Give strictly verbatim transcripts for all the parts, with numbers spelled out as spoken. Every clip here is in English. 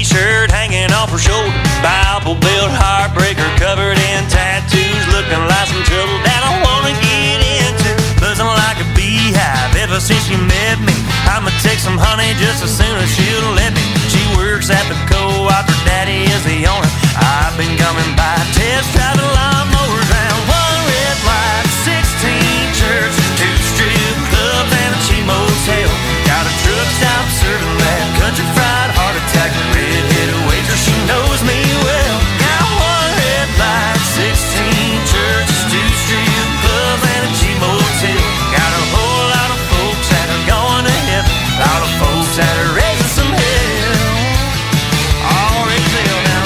shirt hanging off her shoulder, Bible belt heartbreaker covered in tattoos, looking like some trouble that I wanna get into. Buzzing like a beehive ever since she met me. I'ma take some honey just as soon as she'll let me. She works at the co-op, her daddy is the owner. I've been coming by, test driving lawnmowers round one red light, sixteen churches, two strip clubs, and a cheap motel. Got a truck stop serving that country fried heart attack, red-headed waitress, she knows me well. Got one red light, sixteen churches, two strip clubs, and a cheap motel. Got a whole lot of folks that are going to heaven, a lot of folks that are raising some hell. All raise hell now.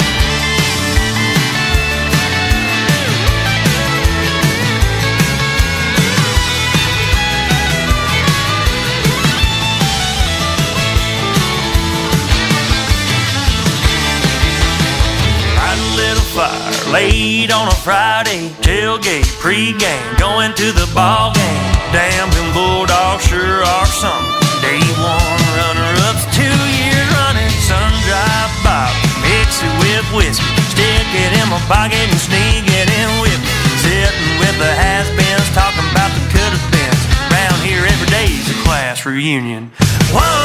Fire late on a Friday, tailgate, pregame, going to the ball game. Damn, them Bulldogs sure are something. Day one runner-ups, two years running. Sun-dried bottle, mix it with whiskey, stick it in my pocket and sneak it in with me. Sitting with the has-beens, talking about the could-have-beens. Round here every day's a class reunion. One